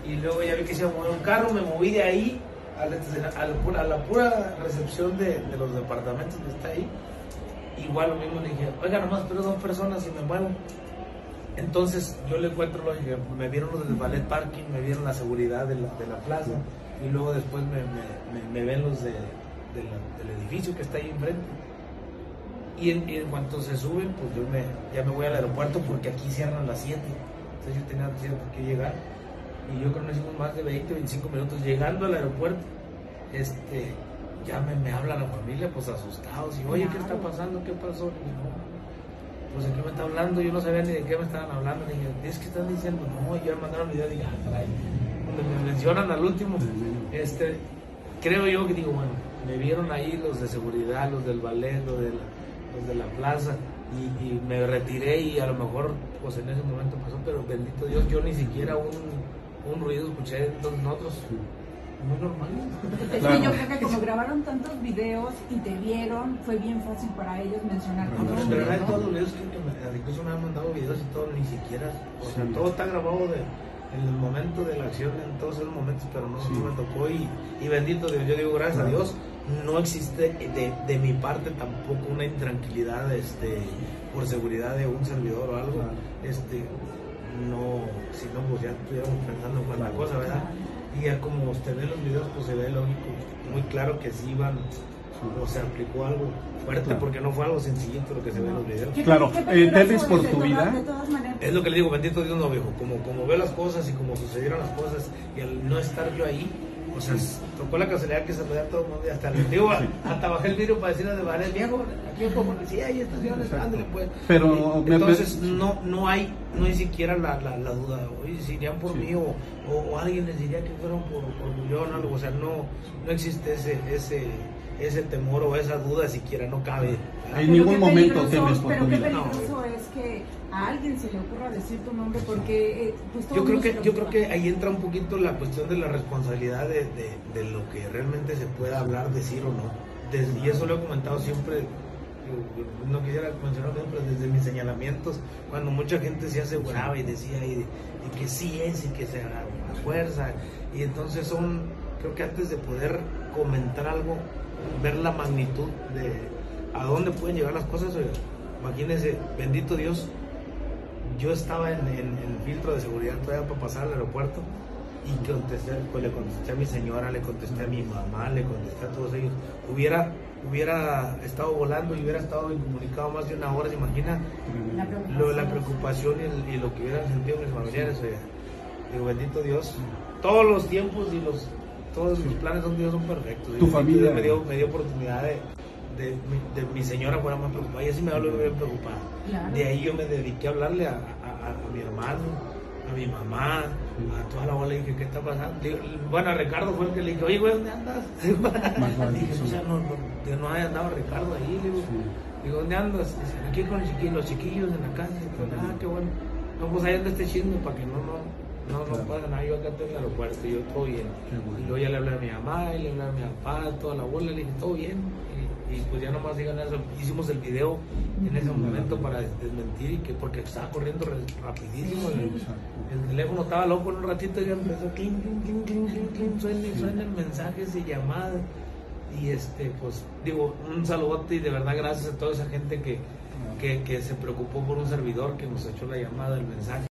y luego ya vi que se movió un carro, me moví de ahí a la pura recepción de los departamentos que está ahí. Igual lo mismo, le dije, oiga, nomás espero 2 personas y me muevo. Entonces yo le encuentro lógica, me vieron los del ballet parking, me vieron la seguridad de la plaza, y luego después me ven los del edificio que está ahí enfrente. Y en cuanto se suben, pues yo ya me voy al aeropuerto porque aquí cierran a las 7. Entonces yo tenía que llegar. Y yo creo que nos hicimos más de 20, 25 minutos llegando al aeropuerto. Ya me habla la familia, pues asustados. Y oye, ¿qué está pasando? ¿Qué pasó? Y no, pues aquí me está hablando. Yo no sabía ni de qué me estaban hablando. Y dije, es que están diciendo, no, y ya me mandaron video. Dije, cuando me mencionan al último, creo yo que digo, bueno, me vieron ahí los de seguridad, los del ballet, los de la plaza, y me retiré, y a lo mejor pues en ese momento pasó, pero bendito Dios, yo ni siquiera un ruido escuché de todos nosotros. Muy normal. Es que yo creo que como grabaron tantos videos y te vieron, fue bien fácil para ellos mencionar tu nombre. Pero en todos los videos que incluso me han mandado videos y todo, ni siquiera, o sea, todo está grabado en el momento de la acción, en todos esos momentos, pero no me tocó, y bendito Dios, yo digo gracias a Dios, no existe de mi parte tampoco una intranquilidad por seguridad de un servidor o algo, no, si no, pues ya estuviéramos pensando en cuánta cosa, ¿verdad? Y ya como usted ve los videos, pues se ve lógico, muy claro que sí iban, o se aplicó algo fuerte, porque no fue algo sencillito lo que se ve en los videos. Claro, temes por tu vida. Es lo que le digo, bendito Dios, no, viejo, como veo las cosas y como sucedieron las cosas, y al no estar yo ahí, o sea, tocó la casualidad que se veía todo el mundo, y hasta el digo, hasta bajé el vidrio para decirle de Varela, viejo, aquí un poco, sí, hay estaciones, ándale pues. Pero entonces no hay siquiera la duda, oye, si irían por mí, o alguien les diría que fueron por Julián o algo, o sea, no existe ese temor o esa duda siquiera, no cabe. En ningún momento temes por tu vida. Pero qué peligroso es que a alguien se le ocurra decir tu nombre, porque pues, yo creo que ahí entra un poquito la cuestión de la responsabilidad de lo que realmente se pueda hablar, decir o no. Y eso lo he comentado siempre, no quisiera mencionar siempre desde mis señalamientos, cuando mucha gente se aseguraba y decía y que sí es, y que se haga una fuerza, y entonces creo que antes de poder comentar algo, ver la magnitud de a dónde pueden llegar las cosas. Imagínense, bendito Dios, yo estaba en el filtro de seguridad todavía para pasar al aeropuerto, y pues le contesté a mi señora, le contesté a mi mamá, le contesté a todos ellos. Hubiera estado volando y hubiera estado incomunicado más de 1 hora, ¿se imagina? La preocupación y lo que hubieran sentido mis familiares. Digo, bendito Dios, todos los tiempos y todos los planes de Dios son perfectos. Tu familia me dio oportunidad de mi señora fuera más preocupada, ella sí me habló bien preocupada. Claro. De ahí yo me dediqué a hablarle a mi hermano, a mi mamá, a toda la bola. Le dije, ¿qué está pasando? Bueno, a Ricardo fue el que le dije, oye, güey, ¿dónde andas? Dije, o sea, no haya andado Ricardo ahí. Digo, ¿dónde andas? Aquí con los chiquillos en la casa. Qué bueno. No, pues ahí anda este chisme para que no pasa nada. Yo acá estoy en el aeropuerto y yo todo bien. Y luego ya le hablé a mi mamá, y le hablé a mi papá, toda la bola, le dije, todo bien. Y pues ya nomás digan eso. Hicimos el video en ese momento para desmentir, porque estaba corriendo rapidísimo. El teléfono estaba loco en un ratito, y ya empezó clink, clink, clink, clink, clink, suenan mensajes y llamadas. Y pues digo, un saludote, y de verdad gracias a toda esa gente que se preocupó por un servidor, que nos echó la llamada, el mensaje.